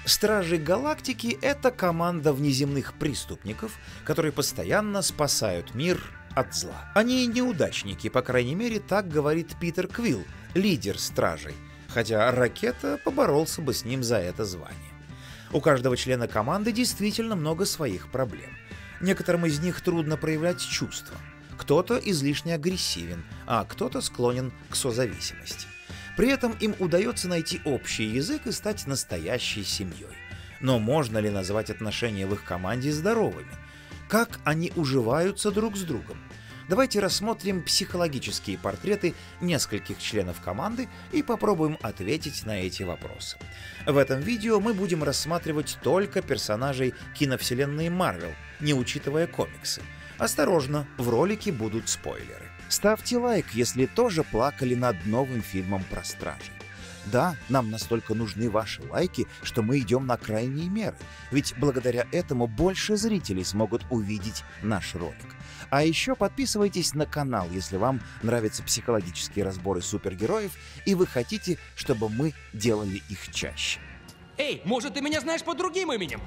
Стражи Галактики — это команда внеземных преступников, которые постоянно спасают мир от зла. Они неудачники, по крайней мере, так говорит Питер Квилл, лидер Стражей, хотя Ракета поборолся бы с ним за это звание. У каждого члена команды действительно много своих проблем. Некоторым из них трудно проявлять чувства. Кто-то излишне агрессивен, а кто-то склонен к созависимости. При этом им удается найти общий язык и стать настоящей семьей. Но можно ли назвать отношения в их команде здоровыми? Как они уживаются друг с другом? Давайте рассмотрим психологические портреты нескольких членов команды и попробуем ответить на эти вопросы. В этом видео мы будем рассматривать только персонажей киновселенной Marvel, не учитывая комиксы. Осторожно, в ролике будут спойлеры. Ставьте лайк, если тоже плакали над новым фильмом про Стражей. Да, нам настолько нужны ваши лайки, что мы идем на крайние меры, ведь благодаря этому больше зрителей смогут увидеть наш ролик. А еще подписывайтесь на канал, если вам нравятся психологические разборы супергероев и вы хотите, чтобы мы делали их чаще. Эй, может, ты меня знаешь под другим именем?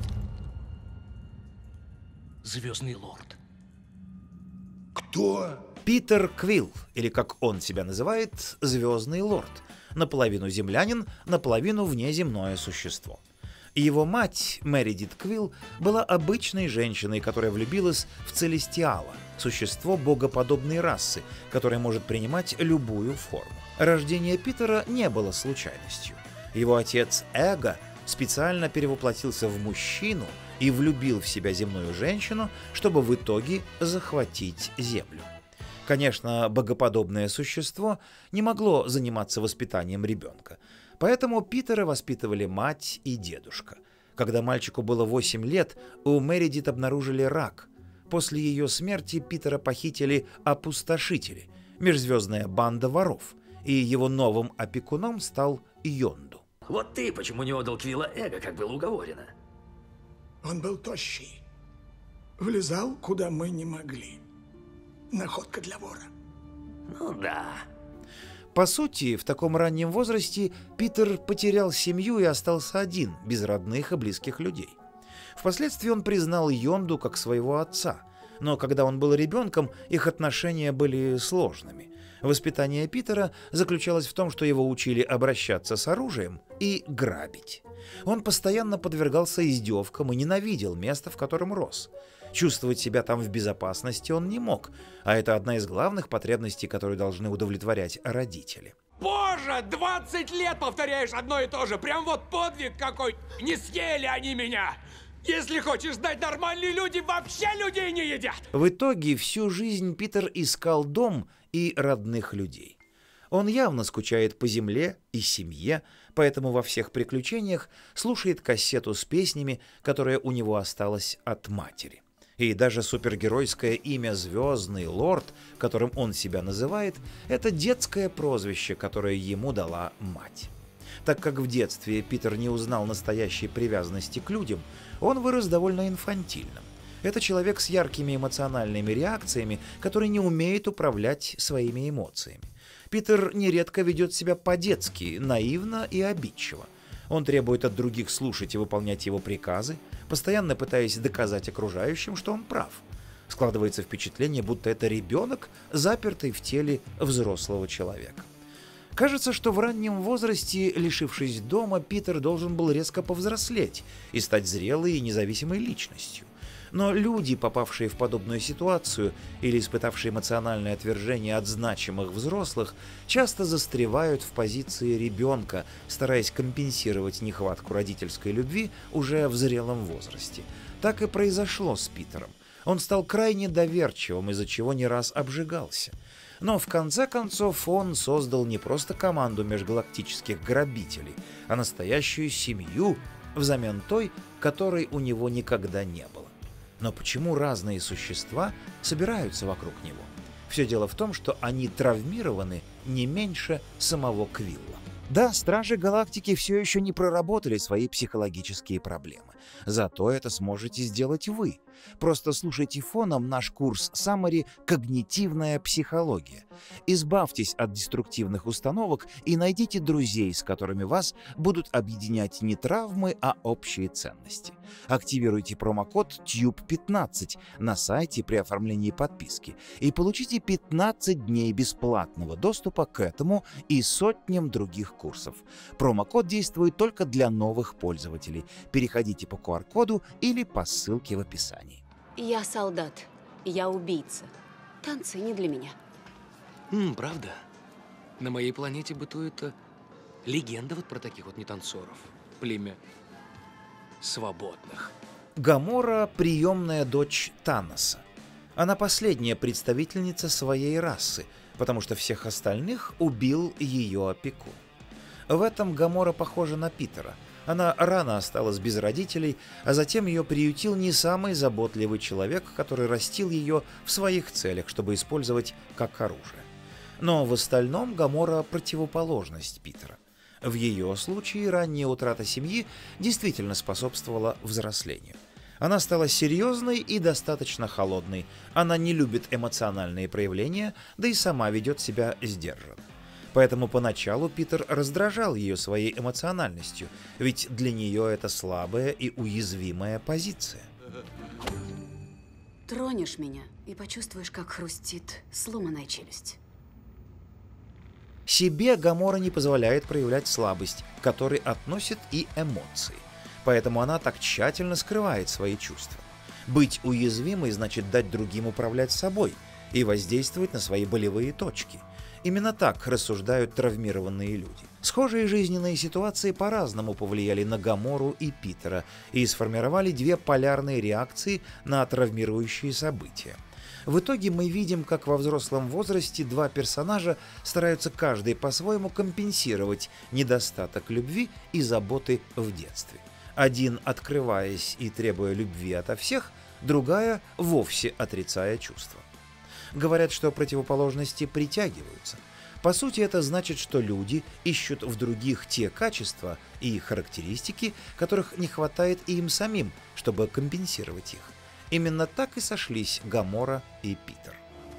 Звездный лорд. Кто? Питер Квилл, или как он себя называет, Звездный лорд. Наполовину землянин, наполовину внеземное существо. Его мать, Мередит Квилл, была обычной женщиной, которая влюбилась в Целестиала, существо богоподобной расы, которое может принимать любую форму. Рождение Питера не было случайностью. Его отец Эго специально перевоплотился в мужчину и влюбил в себя земную женщину, чтобы в итоге захватить Землю. Конечно, богоподобное существо не могло заниматься воспитанием ребенка, поэтому Питера воспитывали мать и дедушка. Когда мальчику было 8 лет, у Мередит обнаружили рак. После ее смерти Питера похитили опустошители, межзвездная банда воров, и его новым опекуном стал Йонду. Вот ты почему не отдал Квилла Эго, как было уговорено? Он был тощий. Влезал, куда мы не могли. Находка для вора. Ну да. По сути, в таком раннем возрасте Питер потерял семью и остался один, без родных и близких людей. Впоследствии он признал Йонду как своего отца, но когда он был ребенком, их отношения были сложными. Воспитание Питера заключалось в том, что его учили обращаться с оружием и грабить. Он постоянно подвергался издевкам и ненавидел место, в котором рос. Чувствовать себя там в безопасности он не мог, а это одна из главных потребностей, которые должны удовлетворять родители. Боже, 20 лет повторяешь одно и то же. Прям вот подвиг какой. Не съели они меня. Если хочешь знать, нормальные люди вообще людей не едят. В итоге всю жизнь Питер искал дом и родных людей. Он явно скучает по земле и семье, поэтому во всех приключениях слушает кассету с песнями, которая у него осталась от матери. И даже супергеройское имя «Звездный лорд», которым он себя называет, это детское прозвище, которое ему дала мать. Так как в детстве Питер не узнал настоящей привязанности к людям, он вырос довольно инфантильным. Это человек с яркими эмоциональными реакциями, который не умеет управлять своими эмоциями. Питер нередко ведет себя по-детски, наивно и обидчиво. Он требует от других слушать и выполнять его приказы, постоянно пытаясь доказать окружающим, что он прав. Складывается впечатление, будто это ребенок, запертый в теле взрослого человека. Кажется, что в раннем возрасте, лишившись дома, Питер должен был резко повзрослеть и стать зрелой и независимой личностью. Но люди, попавшие в подобную ситуацию или испытавшие эмоциональное отвержение от значимых взрослых, часто застревают в позиции ребенка, стараясь компенсировать нехватку родительской любви уже в зрелом возрасте. Так и произошло с Питером. Он стал крайне доверчивым, из-за чего не раз обжигался. Но в конце концов он создал не просто команду межгалактических грабителей, а настоящую семью взамен той, которой у него никогда не было. Но почему разные существа собираются вокруг него? Все дело в том, что они травмированы не меньше самого Квилла. Да, Стражи Галактики все еще не проработали свои психологические проблемы. Зато это сможете сделать вы. Просто слушайте фоном наш курс Summary «Когнитивная психология». Избавьтесь от деструктивных установок и найдите друзей, с которыми вас будут объединять не травмы, а общие ценности. Активируйте промокод TUBE15 на сайте при оформлении подписки и получите 15 дней бесплатного доступа к этому и сотням других курсов. Промокод действует только для новых пользователей. Переходите по QR-коду или по ссылке в описании. Я солдат, я убийца. Танцы не для меня. Правда? На моей планете бытует легенда вот про таких вот нетанцоров. Племя свободных. Гамора – приемная дочь Таноса. Она последняя представительница своей расы, потому что всех остальных убил ее опекун. В этом Гамора похожа на Питера. Она рано осталась без родителей, а затем ее приютил не самый заботливый человек, который растил ее в своих целях, чтобы использовать как оружие. Но в остальном Гамора – противоположность Питера. В ее случае ранняя утрата семьи действительно способствовала взрослению. Она стала серьезной и достаточно холодной. Она не любит эмоциональные проявления, да и сама ведет себя сдержанно. Поэтому поначалу Питер раздражал ее своей эмоциональностью, ведь для нее это слабая и уязвимая позиция. Тронешь меня и почувствуешь, как хрустит сломанная челюсть. Себе Гамора не позволяет проявлять слабость, к которой относит и эмоции. Поэтому она так тщательно скрывает свои чувства. Быть уязвимой значит дать другим управлять собой и воздействовать на свои болевые точки. Именно так рассуждают травмированные люди. Схожие жизненные ситуации по-разному повлияли на Гамору и Питера и сформировали две полярные реакции на травмирующие события. В итоге мы видим, как во взрослом возрасте два персонажа стараются каждый по-своему компенсировать недостаток любви и заботы в детстве. Один открываясь и требуя любви ото всех, другая вовсе отрицая чувства. Говорят, что противоположности притягиваются. По сути, это значит, что люди ищут в других те качества и характеристики, которых не хватает и им самим, чтобы компенсировать их. Именно так и сошлись Гамора и Питер.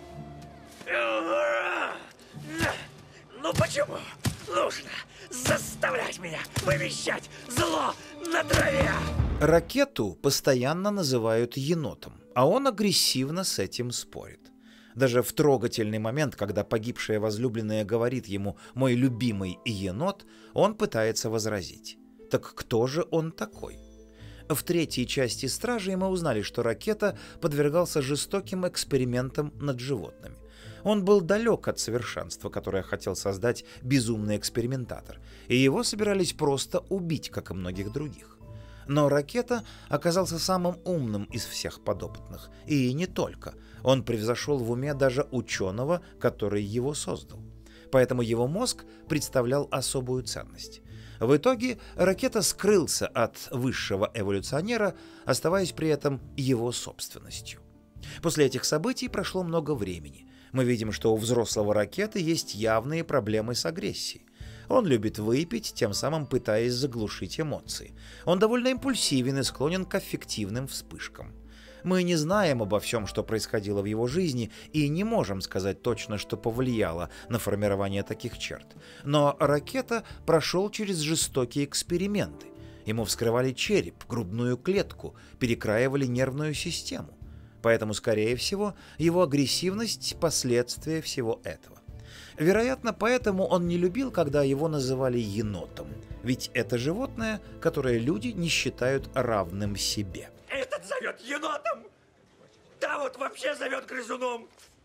Ну почему нужно заставлять меня вымещать зло на траве? Ракету постоянно называют енотом, а он агрессивно с этим спорит. Даже в трогательный момент, когда погибшая возлюбленная говорит ему «мой любимый енот», он пытается возразить. Так кто же он такой? В третьей части «Стражей» мы узнали, что Ракета подвергался жестоким экспериментам над животными. Он был далек от совершенства, которое хотел создать безумный экспериментатор, и его собирались просто убить, как и многих других. Но Ракета оказался самым умным из всех подопытных, и не только. Он превзошел в уме даже ученого, который его создал. Поэтому его мозг представлял особую ценность. В итоге Ракета скрылся от высшего эволюционера, оставаясь при этом его собственностью. После этих событий прошло много времени. Мы видим, что у взрослого Ракеты есть явные проблемы с агрессией. Он любит выпить, тем самым пытаясь заглушить эмоции. Он довольно импульсивен и склонен к аффективным вспышкам. Мы не знаем обо всем, что происходило в его жизни, и не можем сказать точно, что повлияло на формирование таких черт. Но Ракета прошел через жестокие эксперименты. Ему вскрывали череп, грудную клетку, перекраивали нервную систему. Поэтому, скорее всего, его агрессивность – последствия всего этого. Вероятно, поэтому он не любил, когда его называли енотом. Ведь это животное, которое люди не считают равным себе. Этот зовет енотом, та вот вообще зовет грызуном.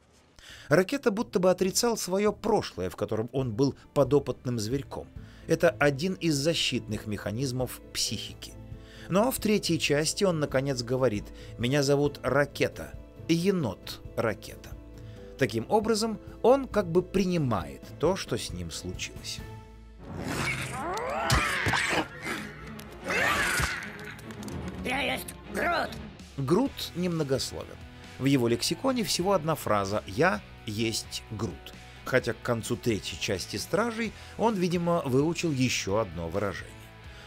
Ракета будто бы отрицал свое прошлое, в котором он был подопытным зверьком. Это один из защитных механизмов психики. Но в третьей части он наконец говорит: «Меня зовут Ракета, енот Ракета». Таким образом, он как бы принимает то, что с ним случилось. Я есть Грут. Грут немногословен. В его лексиконе всего одна фраза «Я есть Грут». Хотя к концу третьей части «Стражей» он, видимо, выучил еще одно выражение.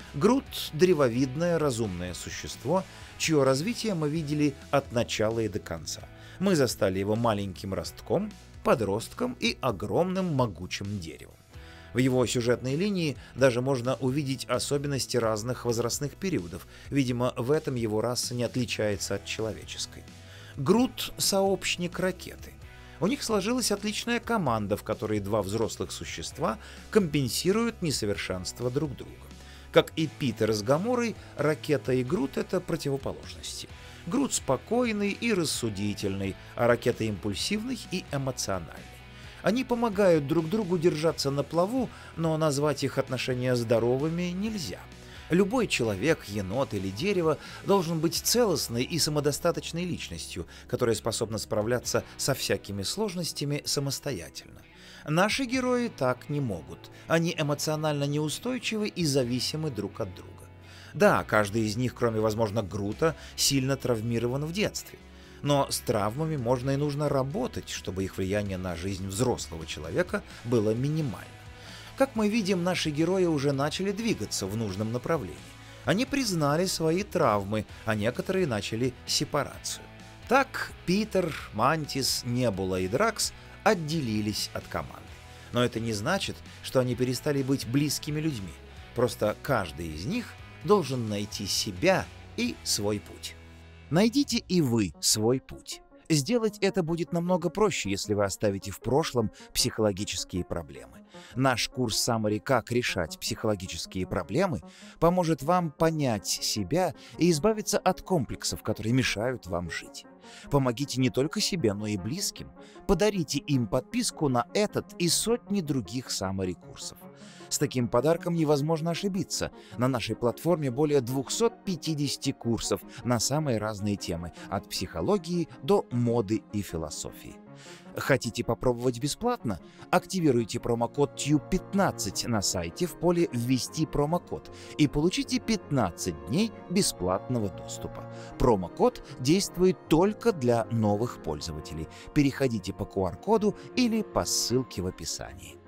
Грут – древовидное разумное существо, чье развитие мы видели от начала и до конца. Мы застали его маленьким ростком, подростком и огромным могучим деревом. В его сюжетной линии даже можно увидеть особенности разных возрастных периодов. Видимо, в этом его раса не отличается от человеческой. Грут – сообщник ракеты. У них сложилась отличная команда, в которой два взрослых существа компенсируют несовершенство друг друга. Как и Питер с Гаморой, ракета и Грут – это противоположности. Грут спокойный и рассудительный, а ракета импульсивный и эмоциональный. Они помогают друг другу держаться на плаву, но назвать их отношения здоровыми нельзя. Любой человек, енот или дерево должен быть целостной и самодостаточной личностью, которая способна справляться со всякими сложностями самостоятельно. Наши герои так не могут. Они эмоционально неустойчивы и зависимы друг от друга. Да, каждый из них, кроме, возможно, Грута, сильно травмирован в детстве. Но с травмами можно и нужно работать, чтобы их влияние на жизнь взрослого человека было минимально. Как мы видим, наши герои уже начали двигаться в нужном направлении. Они признали свои травмы, а некоторые начали сепарацию. Так Питер, Мантис, Небула и Дракс отделились от команды. Но это не значит, что они перестали быть близкими людьми. Просто каждый из них должен найти себя и свой путь. Найдите и вы свой путь. Сделать это будет намного проще, если вы оставите в прошлом психологические проблемы. Наш курс Summary «Как решать психологические проблемы» поможет вам понять себя и избавиться от комплексов, которые мешают вам жить. Помогите не только себе, но и близким. Подарите им подписку на этот и сотни других Summary курсов. С таким подарком невозможно ошибиться. На нашей платформе более 250 курсов на самые разные темы, от психологии до моды и философии. Хотите попробовать бесплатно? Активируйте промокод TUBE15 на сайте в поле «Ввести промокод» и получите 15 дней бесплатного доступа. Промокод действует только для новых пользователей. Переходите по QR-коду или по ссылке в описании.